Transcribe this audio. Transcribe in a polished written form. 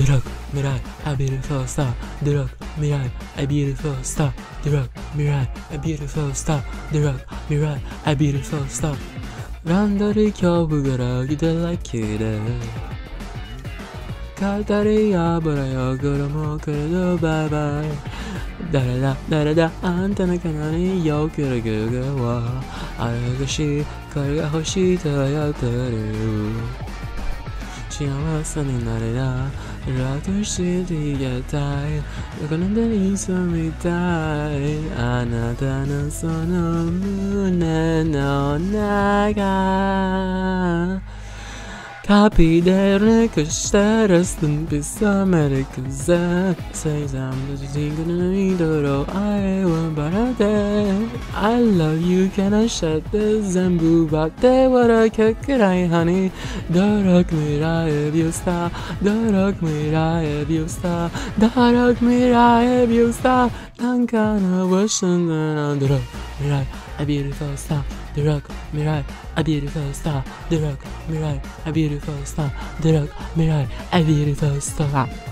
Direct Mirai, a beautiful star. Direct Mirai, a beautiful star. Direct Mirai, a beautiful star. Direct Mirai, a beautiful star. ランドリー今日から来てらきれ語り油よ衣くれどバイバイ誰だあんたの彼によくるぐぐはあれがしこれが欲しいとやってる幸せになれな楽して逃げたいどこなんでいそうみたいあなたのその胸の中Capire que estarás en pisamere que se llama Zingunidoro I want barate I love you can I shut the zambu bate what I cry honey Dark mirai viusta Dark mirai viusta Dark mirai viusta Tankana washing under mirai a beautiful star The rock mirai a beautiful star The rock mirai a beautiful star The rock mirai a beautiful star